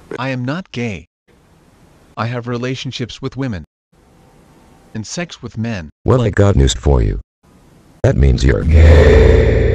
I am not gay. I have relationships with women. And sex with men. Well, I got news for you. That means you're gay.